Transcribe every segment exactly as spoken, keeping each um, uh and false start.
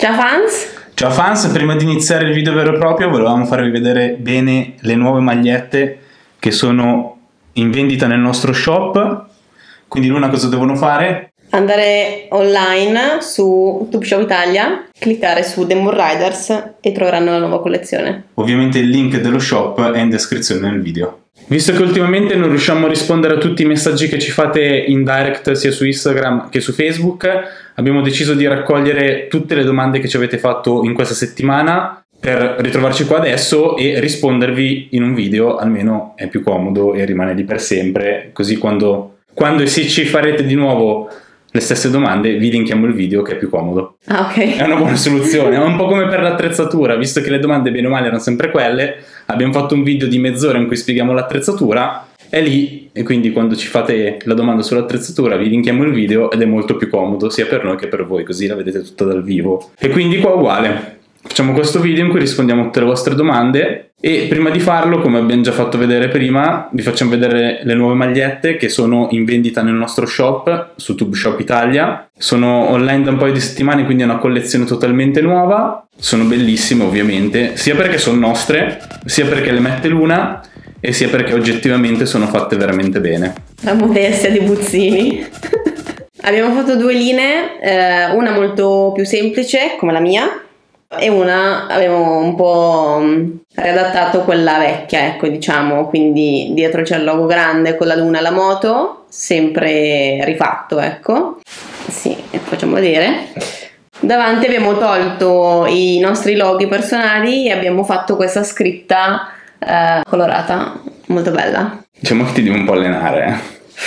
Ciao fans! Ciao fans, prima di iniziare il video vero e proprio volevamo farvi vedere bene le nuove magliette che sono in vendita nel nostro shop. Quindi Luna, cosa devono fare? Andare online su Tube Shop Italia, cliccare su The Moon Riders e troveranno la nuova collezione. Ovviamente il link dello shop è in descrizione nel video. Visto che ultimamente non riusciamo a rispondere a tutti i messaggi che ci fate in direct sia su Instagram che su Facebook, abbiamo deciso di raccogliere tutte le domande che ci avete fatto in questa settimana per ritrovarci qua adesso e rispondervi in un video. Almeno è più comodo e rimane lì per sempre, così quando, quando e se ci farete di nuovo le stesse domande vi linkiamo il video, che è più comodo. Ah, ok. È una buona soluzione, è un po' come per l'attrezzatura, visto che le domande bene o male erano sempre quelle. Abbiamo fatto un video di mezz'ora in cui spieghiamo l'attrezzatura, è lì, e quindi quando ci fate la domanda sull'attrezzatura vi linkiamo il video ed è molto più comodo sia per noi che per voi, così la vedete tutta dal vivo. E quindi qua uguale, facciamo questo video in cui rispondiamo a tutte le vostre domande e prima di farlo, come abbiamo già fatto vedere prima, vi facciamo vedere le nuove magliette che sono in vendita nel nostro shop su Tube Shop Italia. Sono online da un paio di settimane, quindi è una collezione totalmente nuova. Sono bellissime ovviamente, sia perché sono nostre, sia perché le mette Luna e sia perché oggettivamente sono fatte veramente bene. La modestia di Buzzini. Abbiamo fatto due linee, eh, una molto più semplice come la mia e una avevo un po' riadattato quella vecchia, ecco, diciamo, quindi dietro c'è il logo grande con la luna e la moto, sempre rifatto, ecco. Sì, facciamo vedere. Davanti abbiamo tolto i nostri loghi personali e abbiamo fatto questa scritta eh, colorata, molto bella. Diciamo che ti devi un po' allenare.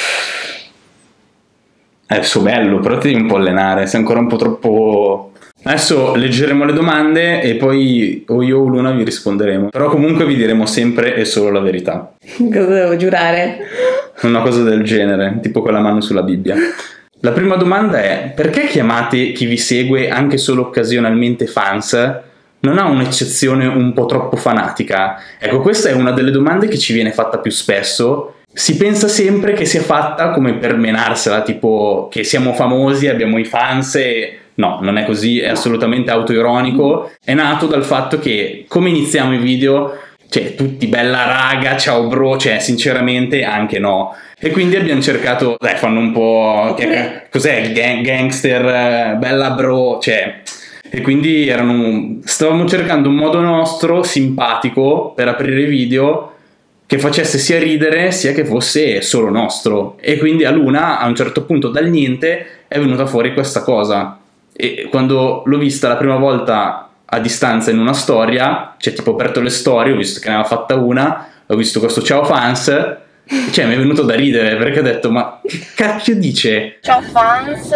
È il suo bello, però ti devi un po' allenare, sei ancora un po' troppo... Adesso leggeremo le domande e poi o io o Luna vi risponderemo. Però comunque vi diremo sempre e solo la verità. Cosa devo giurare? Una cosa del genere, tipo con la mano sulla Bibbia. La prima domanda è: perché chiamate chi vi segue anche solo occasionalmente fans? Non ha un'eccezione un po' troppo fanatica? Ecco, questa è una delle domande che ci viene fatta più spesso. Si pensa sempre che sia fatta come per menarsela, tipo che siamo famosi, abbiamo i fans e... No, non è così, è assolutamente autoironico. È nato dal fatto che, come iniziamo i video, cioè tutti bella raga, ciao bro, cioè sinceramente anche no. E quindi abbiamo cercato, dai, fanno un po', che, cos'è il gang, gangster, bella bro, cioè... E quindi erano, stavamo cercando un modo nostro, simpatico, per aprire i video, che facesse sia ridere sia che fosse solo nostro. E quindi a Luna, a un certo punto, dal niente, è venuta fuori questa cosa. E quando l'ho vista la prima volta a distanza in una storia, cioè tipo ho aperto le storie, ho visto che ne aveva fatta una, ho visto questo ciao fans, cioè mi è venuto da ridere perché ho detto: ma che cacchio dice? Ciao fans,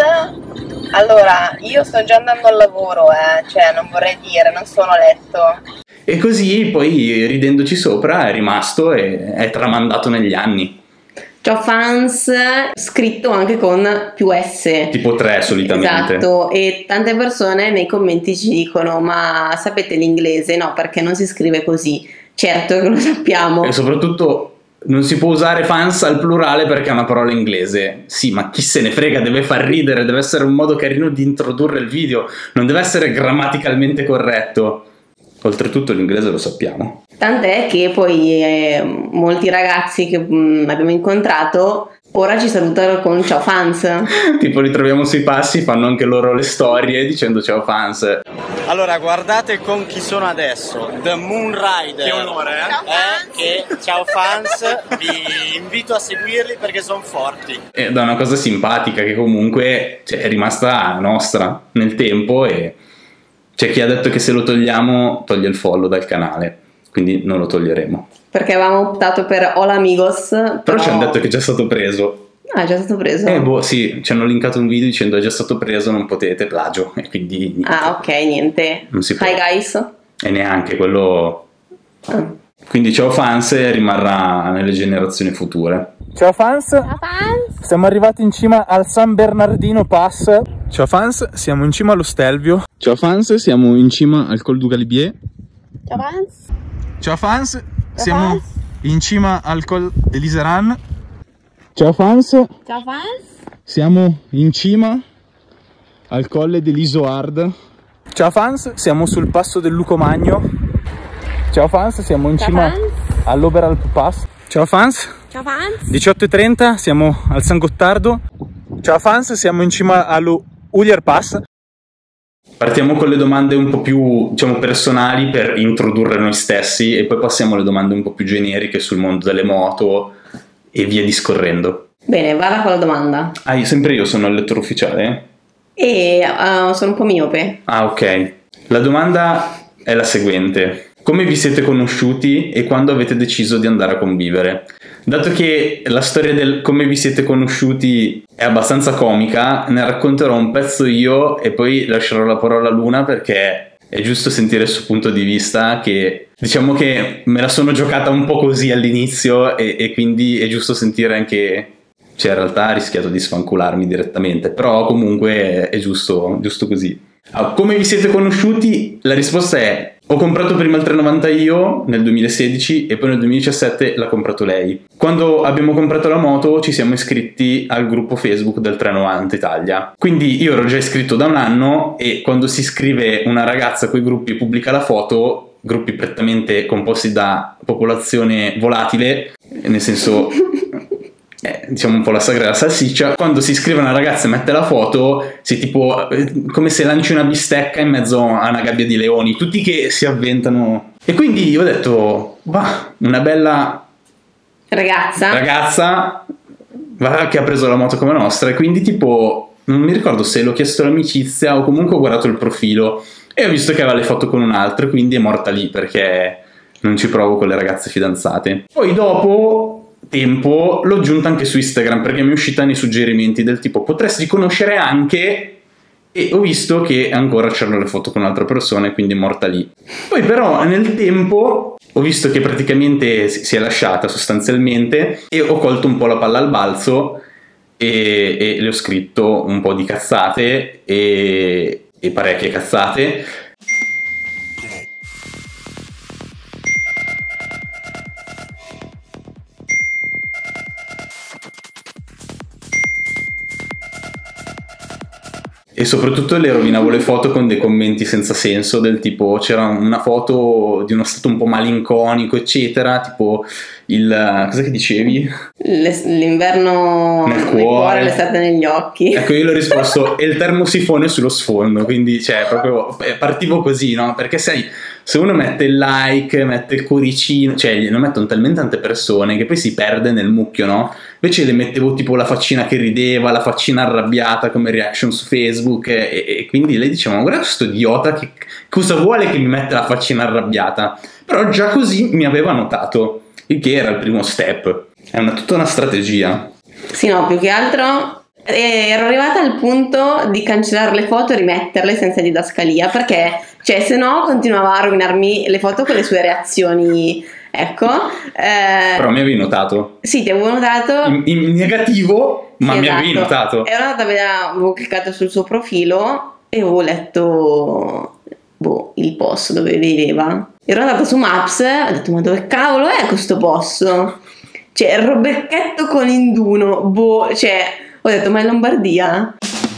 allora io sto già andando al lavoro, eh, cioè non vorrei dire, non sono a letto. E così poi ridendoci sopra è rimasto e è tramandato negli anni. Ciao fans, scritto anche con più S. Tipo tre solitamente. Esatto, e tante persone nei commenti ci dicono: ma sapete l'inglese? No, perché non si scrive così. Certo che lo sappiamo. E soprattutto non si può usare fans al plurale perché è una parola inglese. Sì, ma chi se ne frega, deve far ridere, deve essere un modo carino di introdurre il video, non deve essere grammaticalmente corretto. Oltretutto l'inglese lo sappiamo. Tant'è che poi eh, molti ragazzi che mh, abbiamo incontrato ora ci salutano con ciao fans. Tipo li troviamo sui passi, fanno anche loro le storie dicendo ciao fans. Allora guardate con chi sono adesso, The Moon Rider. Che onore, eh? Ciao fans. Eh, che, ciao fans, vi invito a seguirli perché sono forti. Ed è una cosa simpatica che comunque, cioè, è rimasta nostra nel tempo e c'è chi ha detto che se lo togliamo toglie il follow dal canale, quindi non lo toglieremo. Perché avevamo optato per Hola Amigos. Però, però ci hanno detto che è già stato preso. Ah, è già stato preso? Eh boh, sì, ci hanno linkato un video dicendo è già stato preso, non potete, plagio, e quindi niente. Ah, ok, niente. Non si può. Hi guys. E neanche quello... Ah. Quindi ciao fans rimarrà nelle generazioni future. Ciao fans. Ciao fans. Siamo arrivati in cima al San Bernardino Pass. Ciao fans, siamo in cima allo Stelvio. Ciao fans, siamo in cima al Col du Galibier. Ciao fans. Ciao fans, Ciao siamo fans. in cima al Col dell'Iseran. Ciao fans. Ciao fans. Siamo in cima al colle dell'Isoard. Ciao fans, siamo sul passo del Lucomagno. Ciao fans, siamo in Ciao cima fans. all'Oberalp Pass. Ciao fans. Ciao fans. diciotto e trenta, siamo al San Gottardo. Ciao fans, siamo in cima allo Ulier Pass. Partiamo con le domande un po' più, diciamo, personali per introdurre noi stessi e poi passiamo alle domande un po' più generiche sul mondo delle moto e via discorrendo. Bene, vada con la domanda. Ah, io, sempre io sono il lettore ufficiale? E uh, sono un po' miope. Ah, ok. La domanda è la seguente. Come vi siete conosciuti e quando avete deciso di andare a convivere? Dato che la storia del come vi siete conosciuti è abbastanza comica, ne racconterò un pezzo io e poi lascerò la parola a Luna perché è giusto sentire il suo punto di vista, che diciamo che me la sono giocata un po' così all'inizio e, e quindi è giusto sentire anche... Cioè in realtà ha rischiato di sfancularmi direttamente, però comunque è giusto, giusto così. Allora, come vi siete conosciuti? La risposta è: ho comprato prima il trecentonovanta io nel duemilasedici e poi nel duemiladiciassette l'ha comprato lei. Quando abbiamo comprato la moto ci siamo iscritti al gruppo Facebook del trecentonovanta Italia. Quindi io ero già iscritto da un anno e quando si iscrive una ragazza a quei gruppi e pubblica la foto, gruppi prettamente composti da popolazione volatile, nel senso... Eh, diciamo un po' la sagra della salsiccia, quando si iscrive una ragazza e mette la foto si tipo eh, come se lanci una bistecca in mezzo a una gabbia di leoni, tutti che si avventano, e quindi io ho detto bah, una bella Ragazza. ragazza va, che ha preso la moto come nostra, e quindi tipo non mi ricordo se l'ho chiesto l'amicizia o comunque ho guardato il profilo e ho visto che aveva le foto con un altro, quindi è morta lì perché non ci provo con le ragazze fidanzate. Poi dopo tempo l'ho aggiunta anche su Instagram perché mi è uscita nei suggerimenti del tipo potresti conoscere anche, e ho visto che ancora c'erano le foto con un'altra persona e quindi è morta lì. Poi però nel tempo ho visto che praticamente si è lasciata sostanzialmente e ho colto un po' la palla al balzo e, e le ho scritto un po' di cazzate e, e parecchie cazzate. E soprattutto le rovinavo le foto con dei commenti senza senso, del tipo c'era una foto di uno stato un po' malinconico eccetera, tipo il... cosa che dicevi? L'inverno nel nel cuore, cuore, l'estate negli occhi. Ecco, io l'ho risposto e il termosifone sullo sfondo, quindi cioè proprio partivo così, no? Perché sai, se uno mette il like, mette il cuoricino, cioè glielo mettono talmente tante persone che poi si perde nel mucchio, no? Invece le mettevo tipo la faccina che rideva, la faccina arrabbiata come reaction su Facebook e, e quindi lei diceva: ma guarda questo idiota che cosa vuole che mi metta la faccina arrabbiata? Però già così mi aveva notato, il che era il primo step. È una, tutta una strategia. Sì, no, più che altro eh, ero arrivata al punto di cancellare le foto e rimetterle senza didascalia, perché cioè se no continuava a rovinarmi le foto con le sue reazioni. Ecco, eh, però mi avevi notato. Sì, ti avevo notato in, in negativo, ma sì, mi esatto. avevi notato. Ero andata a vedere, avevo cliccato sul suo profilo e avevo letto boh, il post dove viveva. Ero andata su Maps e ho detto: ma dove cavolo è questo posto? Cioè, il Robecchetto con Induno, boh, cioè, ho detto: ma è Lombardia?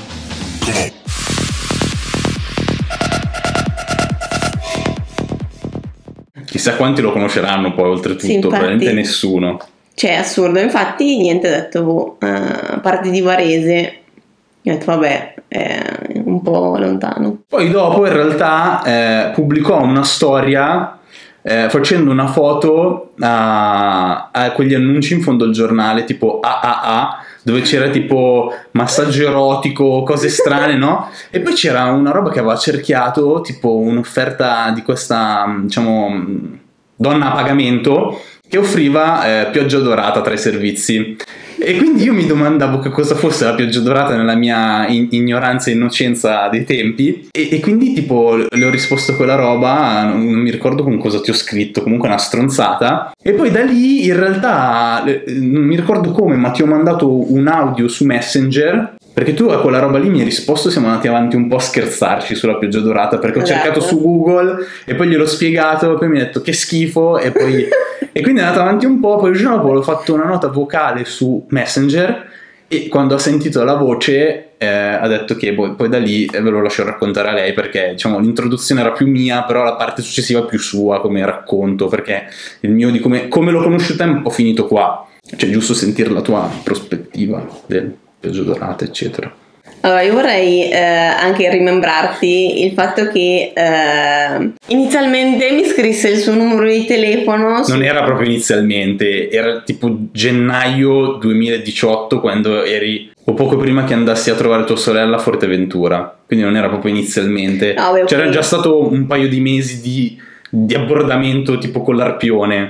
Chissà quanti lo conosceranno poi, oltretutto, sì, veramente nessuno. Cioè, assurdo. Infatti, niente, ho detto, boh, eh, parte di Varese. Ho detto, vabbè, è un po' lontano. Poi dopo, in realtà, eh, pubblicò una storia eh, facendo una foto a, a quegli annunci in fondo al giornale, tipo A A A, dove c'era tipo massaggio erotico, cose strane, no? E poi c'era una roba che aveva cerchiato, tipo un'offerta di questa, diciamo, donna a pagamento che offriva eh, pioggia dorata tra i servizi. E quindi io mi domandavo che cosa fosse la pioggia dorata nella mia in- ignoranza e innocenza dei tempi, e, e quindi tipo le ho risposto quella roba, non, non mi ricordo con cosa ti ho scritto, comunque una stronzata, e poi da lì in realtà non mi ricordo come, ma ti ho mandato un audio su Messenger, perché tu a quella roba lì mi hai risposto, siamo andati avanti un po' a scherzarci sulla pioggia dorata, perché ho cercato su Google e poi gliel'ho spiegato, poi mi ha detto che schifo, e poi e quindi è andato avanti un po', poi il giorno dopo l'ho fatto una nota vocale su Messenger e quando ha sentito la voce eh, ha detto che boh, poi da lì ve lo lascio raccontare a lei, perché diciamo l'introduzione era più mia, però la parte successiva è più sua come racconto, perché il mio di come, come l'ho conosciuta è un po' finito qua, cioè giusto sentire la tua prospettiva del Peggio Dorate eccetera. Allora, io vorrei eh, anche rimembrarti il fatto che eh, inizialmente mi scrisse il suo numero di telefono. Su... Non era proprio inizialmente, era tipo gennaio duemiladiciotto, quando eri, o poco prima che andassi a trovare tua sorella a Forteventura, quindi non era proprio inizialmente. No, beh, okay. C'era già stato un paio di mesi di, di abbordamento tipo con l'arpione.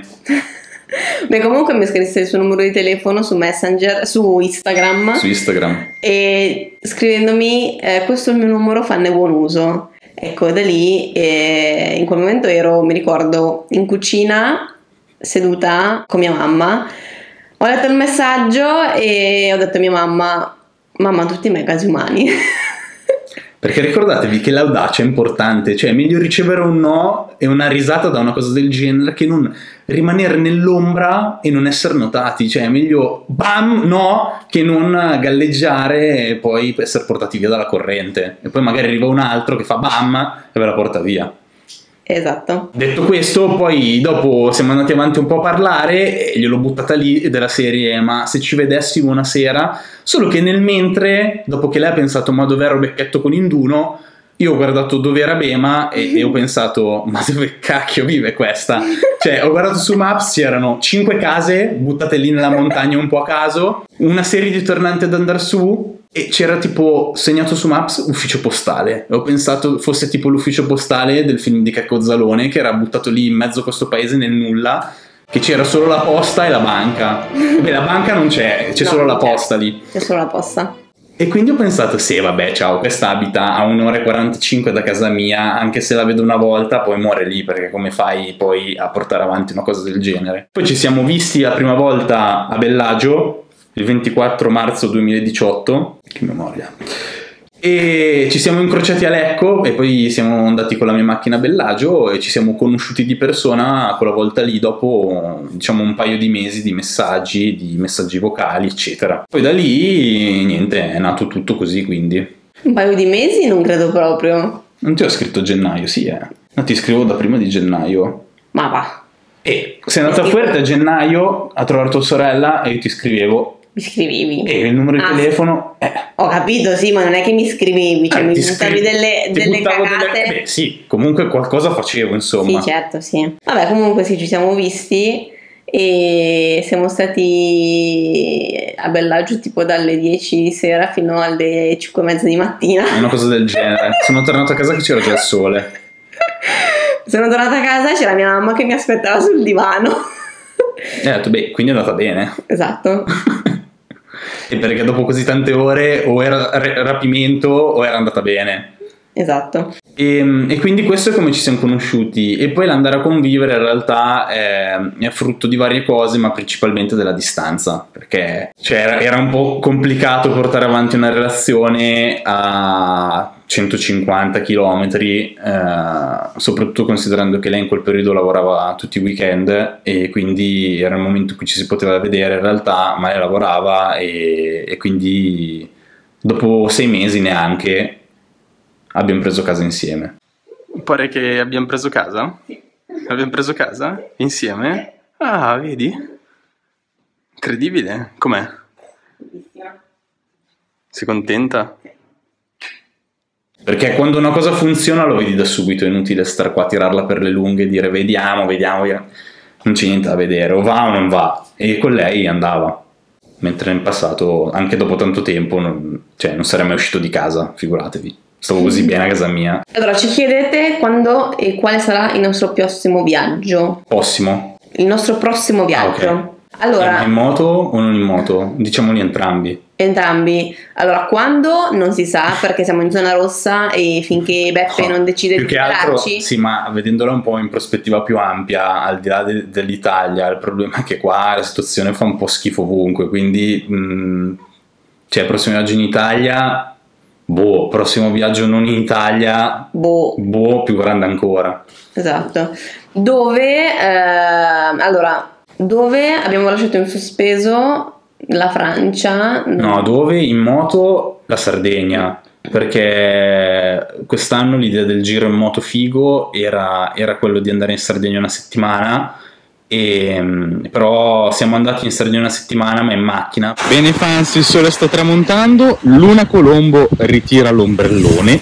Beh, comunque mi scrisse il suo numero di telefono su Messenger, su Instagram. Su Instagram. E scrivendomi eh, questo è il mio numero, fanne buon uso. Ecco, da lì eh, in quel momento ero, mi ricordo, in cucina seduta con mia mamma. Ho letto il messaggio e ho detto a mia mamma: mamma, tutti i miei casi umani. Perché ricordatevi che l'audacia è importante, cioè è meglio ricevere un no e una risata da una cosa del genere che non rimanere nell'ombra e non essere notati, cioè è meglio bam no che non galleggiare e poi essere portati via dalla corrente e poi magari arriva un altro che fa bam e ve la porta via. Esatto. Detto questo, poi dopo siamo andati avanti un po' a parlare e gliel'ho buttata lì della serie: ma se ci vedessimo una sera? Solo che nel mentre, dopo che lei ha pensato ma dov'è Robecchetto con Induno, io ho guardato dove era Bema e, e ho pensato ma dove cacchio vive questa? Cioè ho guardato su Maps, c'erano cinque case buttate lì nella montagna un po' a caso, una serie di tornanti ad andare su e c'era tipo segnato su Maps ufficio postale e ho pensato fosse tipo l'ufficio postale del film di Checco Zalone, che era buttato lì in mezzo a questo paese nel nulla, che c'era solo la posta e la banca. Beh, la banca non c'è, c'è no, solo la c'è. posta lì. C'è solo la posta. E quindi ho pensato, sì vabbè ciao, questa abita a un'ora e quarantacinque da casa mia, anche se la vedo una volta poi muore lì, perché come fai poi a portare avanti una cosa del genere? Poi ci siamo visti la prima volta a Bellagio il ventiquattro marzo duemiladiciotto, che memoria, e ci siamo incrociati a Lecco e poi siamo andati con la mia macchina a Bellagio e ci siamo conosciuti di persona quella volta lì dopo diciamo un paio di mesi di messaggi, di messaggi vocali eccetera. Poi da lì niente, è nato tutto così, quindi un paio di mesi non credo proprio. Non ti ho scritto gennaio, sì eh no, ti scrivo da prima di gennaio. Ma va. E sei andata a Fuerte a gennaio a trovare tua sorella e io ti scrivevo. Mi scrivevi? E il numero ah, di telefono eh. Ho capito, sì, ma non è che mi scrivevi, cioè eh, mi buttavi scri- delle, delle cagate. Delle... Beh, sì, comunque qualcosa facevo, insomma. Sì, certo, sì. Vabbè, comunque sì, ci siamo visti e siamo stati a Bellagio tipo dalle dieci di sera fino alle cinque e mezza di mattina. Una cosa del genere. Sono tornato a casa che c'era già il sole. Sono tornata a casa e c'era mia mamma che mi aspettava sul divano. E ho detto, beh, quindi è andata bene. Esatto. E perché dopo così tante ore o era rapimento o era andata bene. Esatto. E, e quindi questo è come ci siamo conosciuti. E poi l'andare a convivere in realtà è, è frutto di varie cose, ma principalmente della distanza, perché cioè, era, era un po' complicato portare avanti una relazione a centocinquanta chilometri, eh, soprattutto considerando che lei in quel periodo lavorava tutti i weekend e quindi era il momento in cui ci si poteva vedere in realtà, ma lei lavorava e, e quindi dopo sei mesi neanche abbiamo preso casa insieme. Pare che abbiamo preso casa? Sì. Abbiamo preso casa? Insieme? Ah, vedi? Incredibile. Com'è? Bellissima. Sei contenta? Perché quando una cosa funziona lo vedi da subito, è inutile stare qua a tirarla per le lunghe e dire vediamo, vediamo, vediamo. Non c'è niente da vedere, o va o non va. E con lei andava. Mentre nel passato, anche dopo tanto tempo, non, cioè, non sarei mai uscito di casa, figuratevi. Stavo così bene a casa mia. Allora, ci chiedete quando e quale sarà il nostro prossimo viaggio? Prossimo? Il nostro prossimo viaggio. Ah, okay. Allora, in moto o non in moto? Diciamoli entrambi. Entrambi. Allora, quando non si sa, perché siamo in zona rossa e finché Beppe no, non decide più di che altro, tirarci. sì, ma vedendola un po' in prospettiva più ampia, al di là de- dell'Italia, il problema è che qua la situazione fa un po' schifo ovunque, quindi mh, cioè il prossimo viaggio in Italia, boh, prossimo viaggio non in Italia, boh, boh più grande ancora. Esatto. Dove, eh, allora, dove abbiamo lasciato in sospeso la Francia. No, dove? In moto la Sardegna, perché quest'anno l'idea del giro in moto figo era, era quello di andare in Sardegna una settimana, e, però siamo andati in Sardegna una settimana ma in macchina. Bene fans, il sole sta tramontando, Luna Colombo ritira l'ombrellone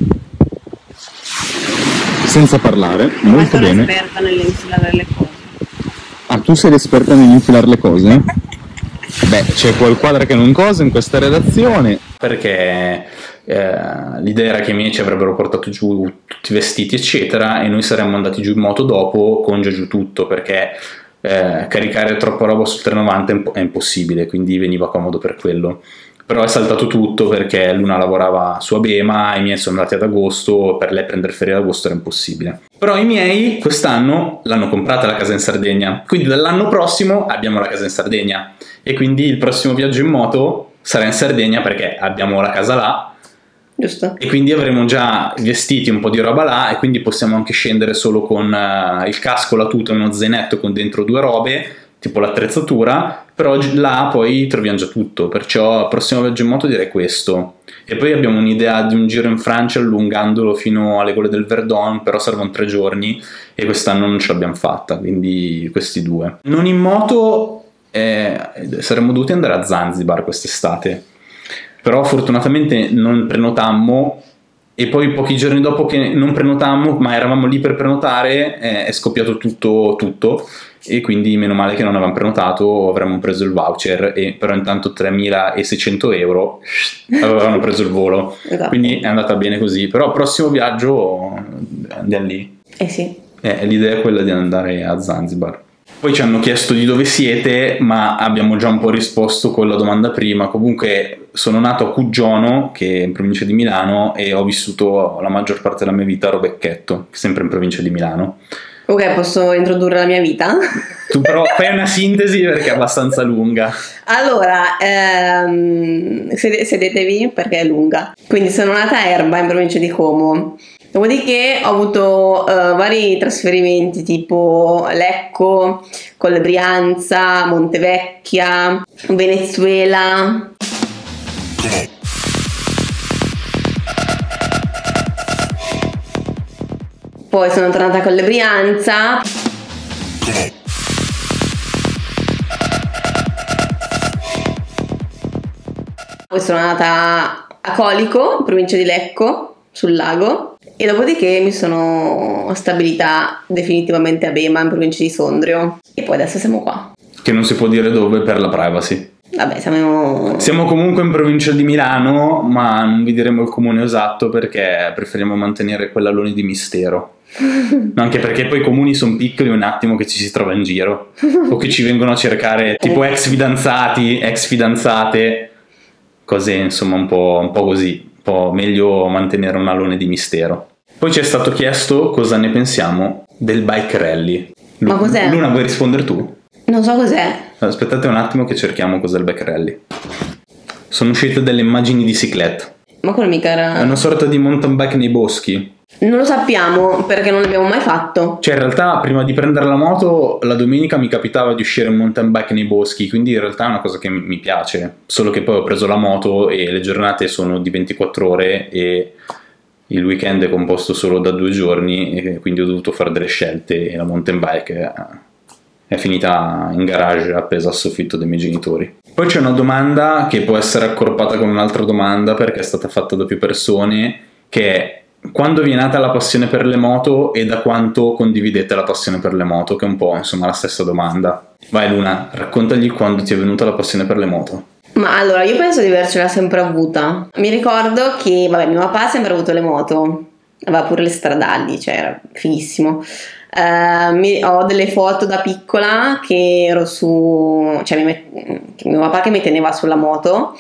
senza parlare, molto bene. Sono esperta nell'infilare le cose. Ah, tu sei l'esperta nell'infilare le cose? Beh, c'è qualquadra che non cosa in questa redazione. Perché eh, l'idea era che i miei ci avrebbero portato giù tutti i vestiti eccetera, e noi saremmo andati giù in moto dopo con già giù tutto, perché eh, caricare troppa roba sul trecentonovanta è, imp- è impossibile, quindi veniva comodo per quello. Però è saltato tutto perché Luna lavorava su Abema, i miei sono andati ad agosto, per lei prendere ferie ad agosto era impossibile. Però i miei quest'anno l'hanno comprata la casa in Sardegna, quindi dall'anno prossimo abbiamo la casa in Sardegna, e quindi il prossimo viaggio in moto sarà in Sardegna perché abbiamo la casa là. Giusto. E quindi avremo già vestiti, un po' di roba là, e quindi possiamo anche scendere solo con uh, il casco, la tuta e uno zainetto con dentro due robe, tipo l'attrezzatura, però là poi troviamo già tutto, perciò il prossimo viaggio in moto direi questo. E poi abbiamo un'idea di un giro in Francia allungandolo fino alle gole del Verdon, però servono tre giorni e quest'anno non ce l'abbiamo fatta, quindi questi due. Non in moto, eh, saremmo dovuti andare a Zanzibar quest'estate, però fortunatamente non prenotammo, e poi pochi giorni dopo che non prenotammo, ma eravamo lì per prenotare, eh, è scoppiato tutto, tutto, e quindi meno male che non avevamo prenotato, avremmo preso il voucher, e però intanto tremilaseicento euro avevano preso il volo. Esatto. Quindi è andata bene così, però prossimo viaggio andiamo lì. Eh sì. Eh, l'idea è quella di andare a Zanzibar. Poi ci hanno chiesto di dove siete, ma abbiamo già un po' risposto con la domanda prima. Comunque sono nato a Cuggiono, che è in provincia di Milano, e ho vissuto la maggior parte della mia vita a Robecchetto, sempre in provincia di Milano. Ok, posso introdurre la mia vita? Tu però fai una sintesi perché è abbastanza lunga. Allora, ehm, sed- sedetevi perché è lunga. Quindi sono nata a Erba, in provincia di Como. Dopodiché ho avuto uh, vari trasferimenti tipo Lecco, Colle Brianza, Montevecchia, Venezuela. Poi sono tornata a Colle Brianza. Poi sono andata a Colico, in provincia di Lecco, sul lago. E dopodiché mi sono stabilita definitivamente a Bema, in provincia di Sondrio. E poi adesso siamo qua. Che non si può dire dove per la privacy. Vabbè, siamo... Siamo comunque in provincia di Milano, ma non vi diremo il comune esatto perché preferiamo mantenere quell'alone di mistero. Anche perché poi i comuni sono piccoli, un attimo che ci si trova in giro. O che ci vengono a cercare tipo ex fidanzati, ex fidanzate, cose insomma un po', un po' così. Un po' meglio mantenere un alone di mistero. Poi ci è stato chiesto cosa ne pensiamo del bike rally. Lu- Ma cos'è? Luna, vuoi rispondere tu? Non so cos'è. Aspettate un attimo che cerchiamo cos'è il bike rally. Sono uscite delle immagini di cyclette. Ma quello mica era... È una sorta di mountain bike nei boschi. Non lo sappiamo perché non l'abbiamo mai fatto. Cioè in realtà prima di prendere la moto la domenica mi capitava di uscire in mountain bike nei boschi, quindi in realtà è una cosa che mi, mi piace, solo che poi ho preso la moto e le giornate sono di ventiquattro ore e il weekend è composto solo da due giorni e quindi ho dovuto fare delle scelte e la mountain bike è finita in garage appesa al soffitto dei miei genitori. Poi c'è una domanda che può essere accorpata con un'altra domanda perché è stata fatta da più persone, che è: quando vi è nata la passione per le moto e da quanto condividete la passione per le moto? Che è un po' insomma la stessa domanda. Vai Luna, raccontagli quando ti è venuta la passione per le moto. Ma allora, io penso di avercela sempre avuta. Mi ricordo che, vabbè, mio papà ha sempre avuto le moto, aveva pure le stradali, cioè era fighissimo. Uh, mi, ho delle foto da piccola che ero su, cioè mi met, mio papà che mi teneva sulla moto.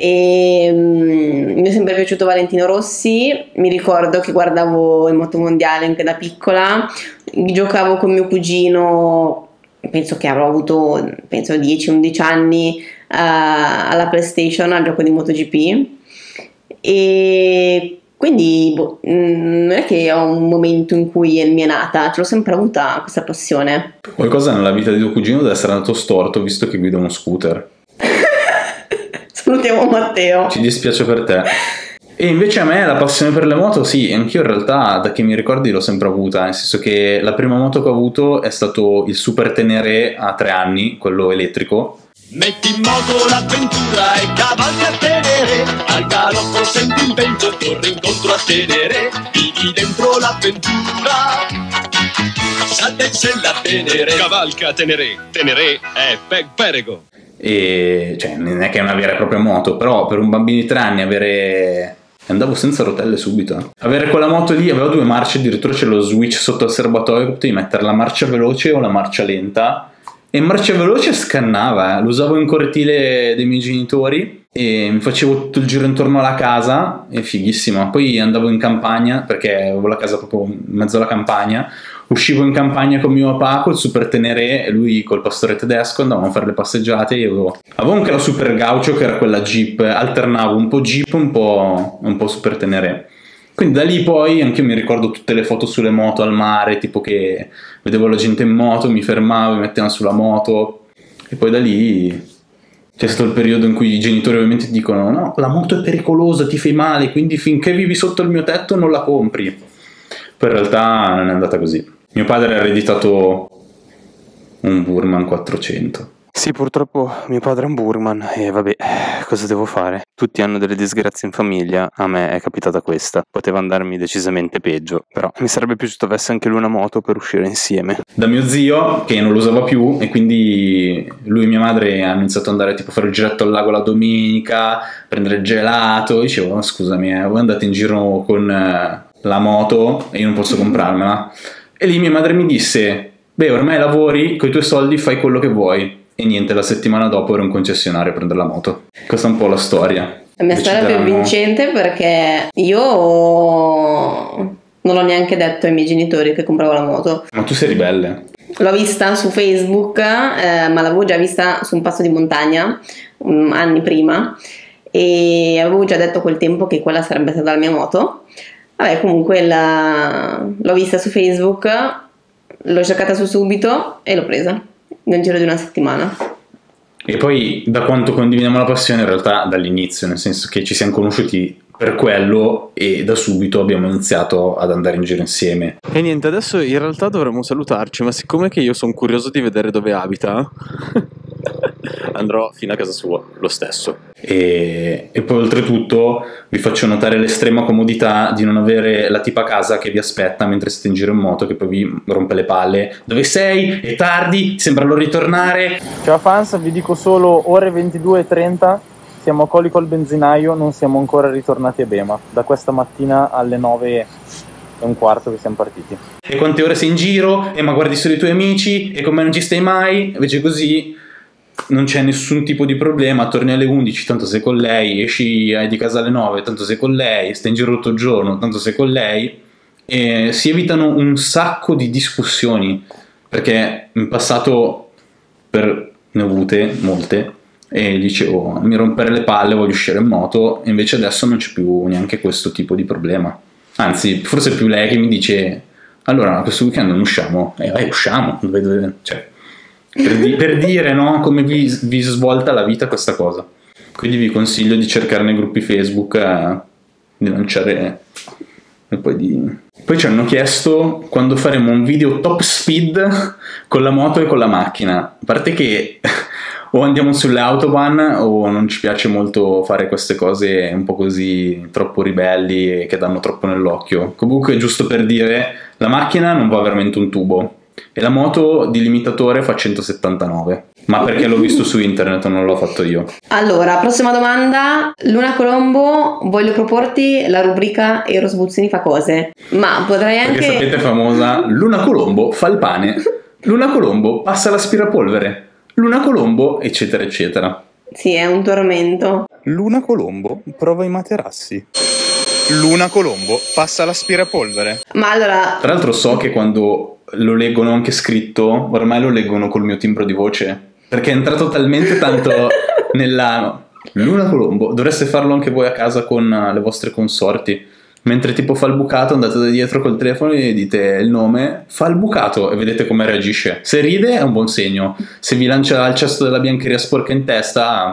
E um, mi è sempre piaciuto Valentino Rossi. Mi ricordo che guardavo il motomondiale anche da piccola, giocavo con mio cugino, penso che avrò avuto penso dieci undici anni, uh, alla PlayStation al gioco di MotoGP, e quindi boh, non è che ho un momento in cui mi è nata, ce l'ho sempre avuta questa passione. Qualcosa nella vita di tuo cugino deve essere andato storto visto che guida uno scooter. Salutiamo Matteo. Ci dispiace per te. E invece a me la passione per le moto, sì, anch'io in realtà da che mi ricordi l'ho sempre avuta, nel senso che la prima moto che ho avuto è stato il Super Tenere a tre anni, quello elettrico. Metti in moto l'avventura e cavalca a Tenere, al galoppo senti il vento, corri incontro a Tenere, vivi dentro l'avventura, salta in sella a Tenere, cavalca a Tenere, Tenere è Peg Perego. E cioè non è che è una vera e propria moto, però per un bambino di tre anni avere... andavo senza rotelle subito. Avere quella moto lì, aveva due marce, addirittura c'è lo switch sotto il serbatoio, potevi mettere la marcia veloce o la marcia lenta. E in marcia veloce scannava, eh. Lo usavo in cortile dei miei genitori e mi facevo tutto il giro intorno alla casa, è fighissimo. Poi andavo in campagna, perché avevo la casa proprio in mezzo alla campagna, uscivo in campagna con mio papà col Super Tenere e lui col pastore tedesco, andavamo a fare le passeggiate e io avevo, avevo anche la Super Gaucho che era quella Jeep, alternavo un po' Jeep, un po', un po' Super Tenere. Quindi da lì poi anche io mi ricordo tutte le foto sulle moto al mare, tipo che vedevo la gente in moto, mi fermavo, mi mettevano sulla moto e poi da lì c'è stato il periodo in cui i genitori ovviamente dicono no, la moto è pericolosa, ti fai male, quindi finché vivi sotto il mio tetto non la compri. Poi in realtà non è andata così. Mio padre ha ereditato un Burman quattrocento. Sì, purtroppo mio padre è un Burman e vabbè, cosa devo fare? Tutti hanno delle disgrazie in famiglia, a me è capitata questa. Poteva andarmi decisamente peggio, però mi sarebbe piaciuto avesse anche lui una moto per uscire insieme. Da mio zio, che non lo usava più, e quindi lui e mia madre hanno iniziato ad andare tipo a fare il giretto al lago la domenica, prendere il gelato. Dicevo, oh, scusami, eh, voi andate in giro con eh, la moto e io non posso comprarmela. E lì mia madre mi disse, beh, ormai lavori, coi tuoi soldi fai quello che vuoi. E niente, la settimana dopo ero in concessionario a prendere la moto. Questa è un po' la storia. La mia storia è più vincente perché io non l'ho neanche detto ai miei genitori che compravo la moto. Ma tu sei ribelle. L'ho vista su Facebook, eh, ma l'avevo già vista su un passo di montagna um, anni prima e avevo già detto a quel tempo che quella sarebbe stata la mia moto. Vabbè, comunque la... l'ho vista su Facebook, l'ho cercata su subito e l'ho presa nel giro di una settimana. E poi da quanto condividiamo la passione in realtà dall'inizio, nel senso che ci siamo conosciuti per quello e da subito abbiamo iniziato ad andare in giro insieme. E niente, adesso in realtà dovremmo salutarci, ma siccome che io sono curioso di vedere dove abita andrò fino a casa sua lo stesso. E, e poi oltretutto vi faccio notare l'estrema comodità di non avere la tipa a casa che vi aspetta mentre siete in giro in moto, che poi vi rompe le palle. Dove sei? È tardi? Ti sembra l'ora di tornare? Ciao fans, vi dico solo ore ventidue e trenta, siamo a Colli col benzinaio, non siamo ancora ritornati a Bema. Da questa mattina alle nove e un quarto che siamo partiti. E quante ore sei in giro? E ma guardi solo i tuoi amici? E con me non ci stai mai? Invece così non c'è nessun tipo di problema, torni alle undici, tanto sei con lei, esci di casa alle nove, tanto sei con lei, stai in giro tutto il giorno, tanto sei con lei, e si evitano un sacco di discussioni, perché in passato per, ne ho avute molte, e dicevo, mi rompere le palle, voglio uscire in moto, e invece adesso non c'è più neanche questo tipo di problema, anzi, forse è più lei che mi dice, allora questo weekend non usciamo, e vai, usciamo, cioè... Per, di, per dire no, come vi, vi svolta la vita questa cosa. Quindi vi consiglio di cercare nei gruppi Facebook, eh, di lanciare e poi di... Poi ci hanno chiesto quando faremo un video top speed con la moto e con la macchina. A parte che o andiamo sulle autobahn o non ci piace molto fare queste cose un po' così troppo ribelli e che danno troppo nell'occhio. Comunque, giusto per dire, la macchina non va veramente un tubo e la moto di limitatore fa centosettantanove, ma perché l'ho visto su internet, non l'ho fatto io. Allora, prossima domanda. Luna Colombo, voglio proporti la rubrica Eros Buzzini fa cose, ma potrai anche... Perché sapete, famosa Luna Colombo fa il pane, Luna Colombo passa l'aspirapolvere, Luna Colombo eccetera eccetera. Sì, è un tormento. Luna Colombo prova i materassi. Luna Colombo passa l'aspirapolvere. Ma allora... Tra l'altro so che quando lo leggono anche scritto, ormai lo leggono col mio timbro di voce, perché è entrato talmente tanto nella... Luna Colombo, dovreste farlo anche voi a casa con le vostre consorti. Mentre tipo fa il bucato, andate da dietro col telefono e dite il nome, fa il bucato e vedete come reagisce. Se ride è un buon segno, se vi lancia il cesto della biancheria sporca in testa...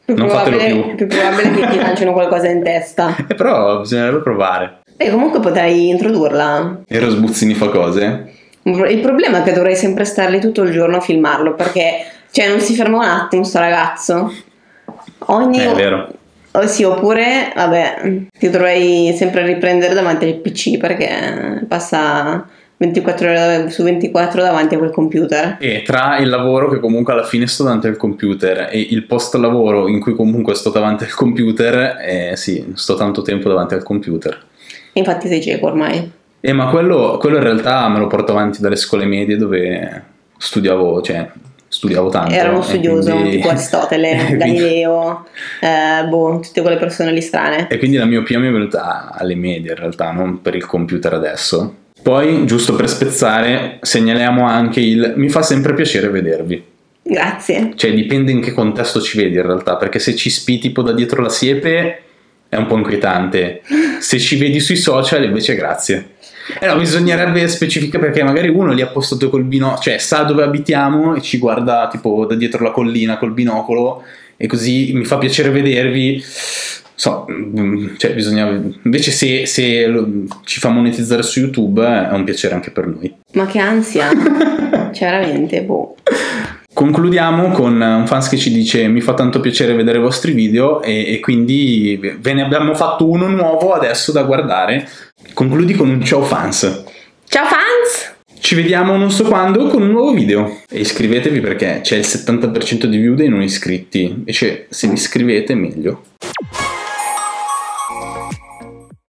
Più non fatelo probabile, più. più probabile che ti lanciano qualcosa in testa. E però bisognerebbe provare. E comunque potrei introdurla. E Rosbuzzini fa cose? Il problema è che dovrei sempre stare lì tutto il giorno a filmarlo, perché cioè non si ferma un attimo sto ragazzo. Ogni... È vero. Oh, sì, oppure, vabbè, ti dovrei sempre riprendere davanti al P C perché passa ventiquattro ore su ventiquattro davanti a quel computer. E tra il lavoro, che comunque alla fine sto davanti al computer, e il post lavoro in cui comunque sto davanti al computer, eh, sì, sto tanto tempo davanti al computer. Infatti sei cieco ormai. Eh, ma quello, quello in realtà me lo porto avanti dalle scuole medie dove studiavo, cioè studiavo tanto. Era uno studioso, quindi... tipo Aristotele, Galileo, eh, boh, tutte quelle persone lì strane. E quindi la miopia mi è venuta alle medie in realtà, non per il computer adesso. Poi, giusto per spezzare, segnaliamo anche il mi fa sempre piacere vedervi. Grazie. Cioè dipende in che contesto ci vedi in realtà, perché se ci spi tipo da dietro la siepe è un po' inquietante, se ci vedi sui social invece grazie. Eh no, bisognerebbe specificare, perché magari uno lì ha postato col binocolo, cioè sa dove abitiamo e ci guarda tipo da dietro la collina col binocolo, e così mi fa piacere vedervi. So, cioè bisogna, invece se, se lo, ci fa monetizzare su YouTube è un piacere anche per noi. Ma che ansia. Cioè veramente, boh. Concludiamo con un fans che ci dice mi fa tanto piacere vedere i vostri video, e, e quindi ve ne abbiamo fatto uno nuovo adesso da guardare. Concludi con un ciao fans. Ciao fans! Ci vediamo non so quando con un nuovo video, e iscrivetevi perché c'è il settanta per cento di view dei non iscritti, invece se vi iscrivete meglio.